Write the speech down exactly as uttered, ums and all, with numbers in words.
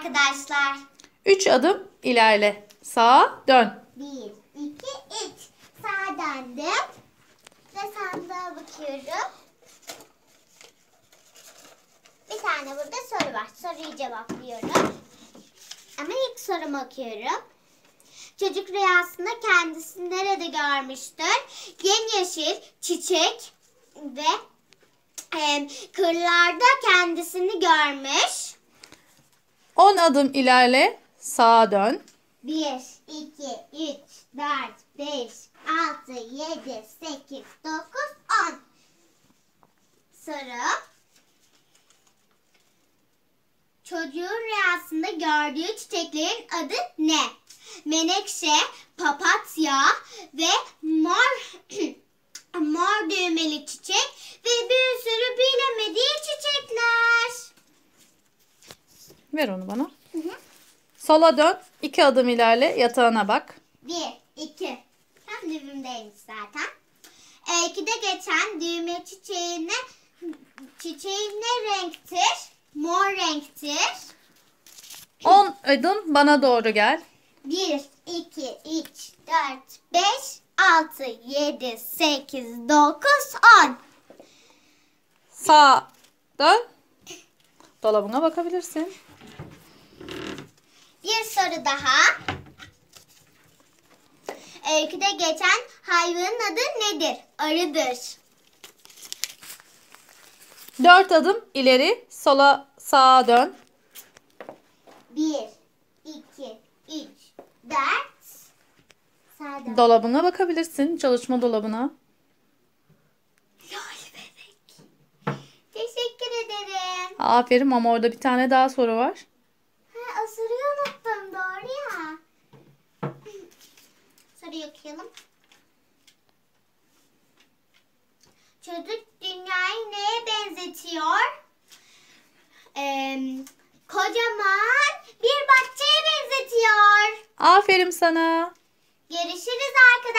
arkadaşlar. Üç adım ilerle. Sağa dön. Bir, iki, üç. Sağa döndüm. Ve sandığa bakıyorum. Bir tane burada soru var. Soruyu cevaplıyorum. Ama ilk sorumu okuyorum. Çocuk rüyasında kendisini nerede görmüştür? Yemyeşil çiçek ve e, kırlarda kendisini görmüş. On adım ilerle. Sağa dön. Bir, iki, üç, dört, beş, altı, yedi, sekiz, dokuz, on. Soru. Çocuğun rüyasında gördüğü çiçeklerin adı ne? Menekşe, papatya ve mor mor düğmeli çiçek ve bir sürü bilemediği çiçekler. Ver onu bana. Hı hı. Sola dön. İki adım ilerle. Yatağına bak. Bir, iki. Tam dibimdeymiş zaten. E, ikide geçen düğme çiçeğine çiçeğin ne renktir? Mor renktir. On adım bana doğru gel. Bir, iki, üç, dört, beş, altı, yedi, sekiz, dokuz, on. Sağa dön. Dolabına bakabilirsin. Bir soru daha. Öyküde geçen hayvanın adı nedir? Arıdır. Dört adım ileri. Sola sağa dön. Bir, iki, üç, dört. Sağa dön. Dolabına bakabilirsin. Çalışma dolabına. Yay bebek. Teşekkür ederim. Aferin ama orada bir tane daha soru var. Ha, o soruyu unuttum. Doğru ya. Soruyu okuyalım. Çocuk dünyayı neye benzetiyor? Ee, kocaman bir bahçeye benzetiyor. Aferin sana. Görüşürüz arkadaşlar.